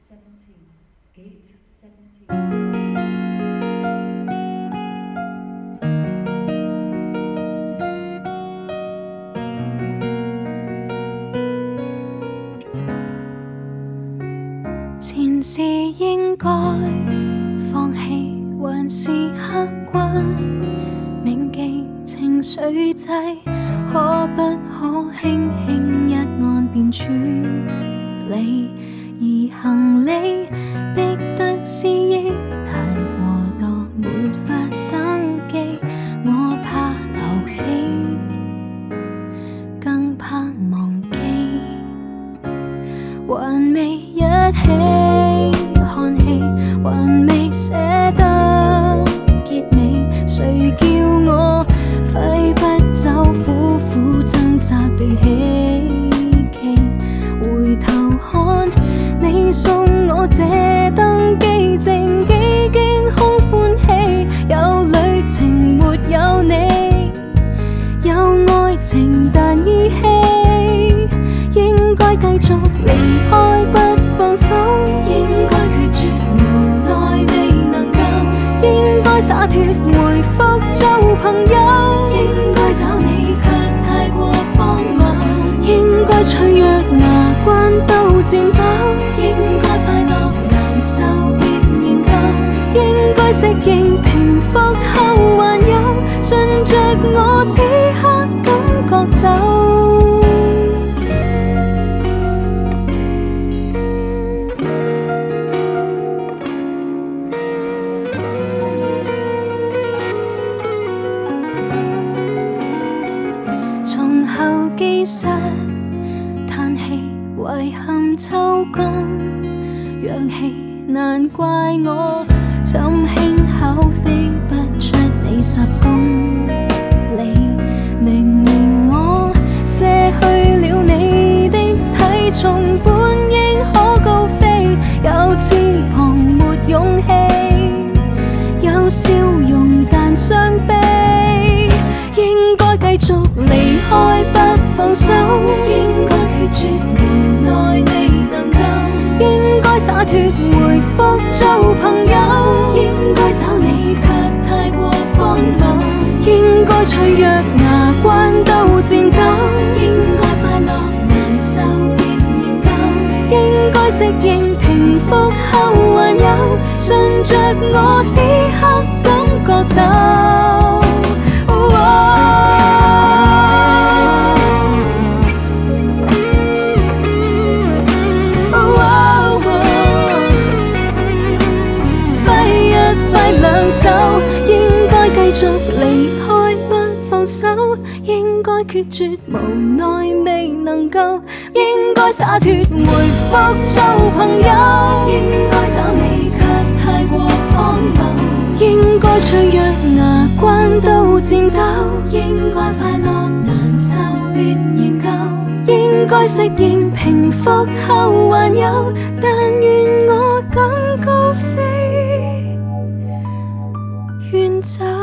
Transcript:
前事應該放棄，還是刻骨銘記？情緒掣可不可輕輕一按便處理？而行李逼得思憶太過多，沒法登記。我怕留起，更怕忘記，還未一起看戲，還未捨得結尾。誰叫我揮不走，苦苦掙扎地希冀？回頭看你送我這登機證，幾經空歡喜。有旅程沒有你，有愛情但依稀。應該繼續離開不放手，應該決絕無奈未能夠，應該灑脫回復做朋友，應該找你卻太過荒謬，應該脆弱牙關都顫抖，應該快樂難受別研究，應該適應平復後還有，順着我此刻感覺走。從後記實嘆氣，遺憾秋乾氧氣，難怪我怎輕巧飛不出你10公里。明明我卸去了你的體重，本應可高飛，有翅膀沒勇氣，有笑容但傷悲。應該繼續離開不放手，應該決絕無奈未能夠，應該灑脫回復做朋友，應該找你卻太過荒謬，應該脆弱牙關都顫抖，應該快樂難受別研究，應該適應平復後還有，順着我此刻感覺走。兩手應該繼續離開不放手，應該決絕無奈未能夠，應該灑脫回復做朋友，應該找你卻太過荒謬，應該脆弱牙關都顫抖，應該快樂難受別研究，應該適應平復後還有，但願我更高飛遠走。